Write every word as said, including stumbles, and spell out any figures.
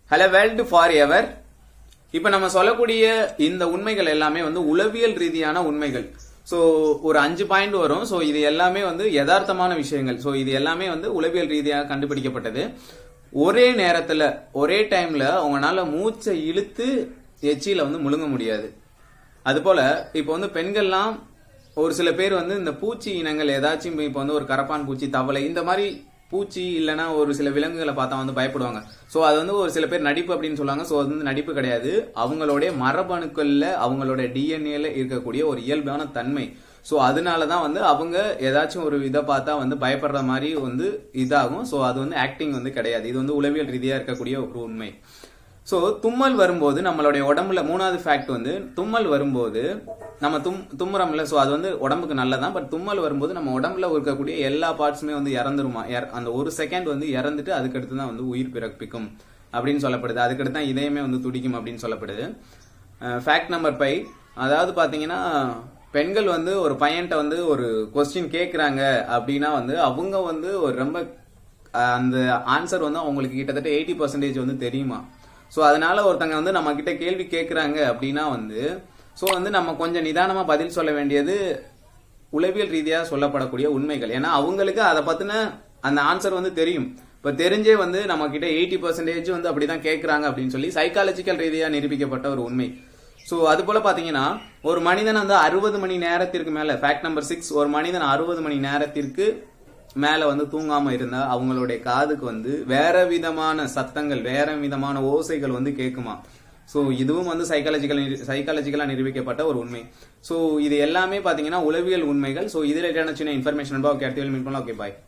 Hello world for ever. இப்ப நம்ம சொல்லக்கூடிய இந்த உண்மைகள் எல்லாமே வந்து உளவியல் ரீதியான உண்மைகள். சோ ஒரு அஞ்சு பாயிண்ட் வரும். சோ இது எல்லாமே வந்து யதார்த்தமான விஷயங்கள். சோ இது எல்லாமே வந்து உளவியல் ரீதியாக கண்டுபிடிக்கப்பட்டது. ஒரே நேரத்துல ஒரே டைம்ல உங்களால மூச்சை இழுத்து எச்சியில வந்து முழுங்க முடியாது. அது போல இப்ப வந்து பெண்கள்லாம் ஒரு சில பேர் வந்து இந்த பூச்சி இனங்கள் ஏதாச்சும் இப்ப வந்து ஒரு கரப்பான் பூச்சி, தவளை, இந்த மாதிரி பூச்சி இல்லைன்னா ஒரு சில விலங்குகளை பார்த்தா வந்து பயப்படுவாங்க. சோ அது வந்து ஒரு சில பேர் நடிப்பு அப்படின்னு சொல்லுவாங்க. சோ அது வந்து நடிப்பு கிடையாது. அவங்களுடைய மரபணுக்கள்ல அவங்களோட டிஎன்ஏல இருக்கக்கூடிய ஒரு இயல்பான தன்மை. சோ அதனாலதான் வந்து அவங்க ஏதாச்சும் ஒரு இதை பார்த்தா வந்து பயப்படுற மாதிரி வந்து இதாகும். சோ அது வந்து ஆக்டிங் வந்து கிடையாது. இது வந்து உளவியல் ரீதியா இருக்கக்கூடிய ஒரு உண்மை. சோ தும்மல் வரும்போது நம்மளுடைய உடம்புல மூணாவது ஃபேக்ட் வந்து தும்மல் வரும்போது நம்ம தும் தும்முறோம்ல. சோ அது வந்து உடம்புக்கு நல்லதான். பட் தும்மல் வரும்போது நம்ம உடம்புல இருக்கக்கூடிய எல்லா பார்ட்ஸுமே வந்து இறந்துருமா. அந்த ஒரு செகண்ட் வந்து இறந்துட்டு அதுக்கடுத்து தான் வந்து உயிர் பிறப்பிக்கும் அப்படின்னு சொல்லப்படுது. அதுக்கடுத்து தான் இதயமே வந்து துடிக்கும் அப்படின்னு சொல்லப்படுது. ஃபேக்ட் நம்பர் ஃபைவ், அதாவது பாத்தீங்கன்னா பெண்கள் வந்து ஒரு பையன்கிட்ட வந்து ஒரு கொஸ்டின் கேட்கறாங்க அப்படின்னா வந்து அவங்க வந்து ஒரு ரொம்ப அந்த ஆன்சர் வந்து அவங்களுக்கு கிட்டத்தட்ட எயிட்டி பர்சன்டேஜ் வந்து தெரியுமா. சோ அதனால ஒருத்தங்க வந்து நம்ம கிட்ட கேள்வி கேட்கறாங்க அப்படின்னா வந்து சோ வந்து நம்ம கொஞ்சம் நிதானமா பதில் சொல்ல வேண்டியது உளவியல் ரீதியா சொல்லப்படக்கூடிய உண்மைகள். ஏன்னா அவங்களுக்கு அதை பத்தின அந்த ஆன்சர் வந்து தெரியும். இப்ப தெரிஞ்சே வந்து நம்ம கிட்ட எயிட்டி பர்சன்டேஜ் வந்து அப்படிதான் கேட்கறாங்க அப்படின்னு சொல்லி சைக்காலஜிக்கல் ரீதியா நிரூபிக்கப்பட்ட ஒரு உண்மை. சோ அது போல பாத்தீங்கன்னா ஒரு மனிதன் வந்து அறுபது மணி நேரத்திற்கு மேல, ஃபேக்ட் நம்பர் சிக்ஸ், ஒரு மனிதன் அறுபது மணி நேரத்திற்கு மேல வந்து தூங்காம இருந்தா அவங்களுடைய காதுக்கு வந்து வேற விதமான சத்தங்கள், வேற விதமான ஓசைகள் வந்து கேட்குமா. சோ இதுவும் வந்து சைக்காலஜிக்கல் சைக்காலஜிக்கலா நிரூபிக்கப்பட்ட ஒரு உண்மை. சோ இது எல்லாமே பாத்தீங்கன்னா உளவியல் உண்மைகள். சோ இதுல சின்ன இன்ஃபர்மேஷன் ஓகே, அடுத்த மீட் பண்ணலாம். ஓகே, பாய்.